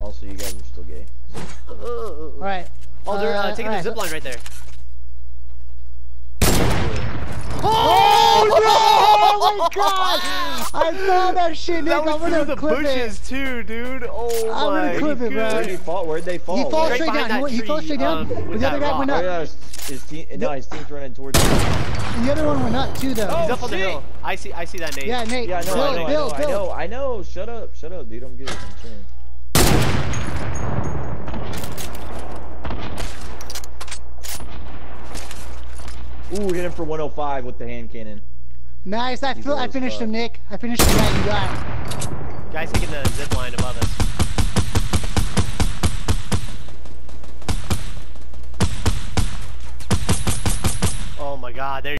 Also, you guys are still gay. Alright. Oh, they're taking the zip line right there. Oh no! Oh my god! I saw that shit, Nick. That was through the bushes too, dude. Oh I'm my gonna clip it, bro. Where'd they fall? He falls Right straight behind down. that He falls tree, straight down. with But the other that guy went rock. up. Oh, yeah, his team's running towards him. And the other one went up too, though. Oh, He's up on the shit. hill. I see that, Nate. Yeah, Nate. Yeah, I know. Shut up, dude. I'm good. I'm chilling. Ooh, hit him for 105 with the hand cannon. Nice. I finished him, Nick. I finished him. Right, you got. Guy's taking the zip line above us. Oh my god, there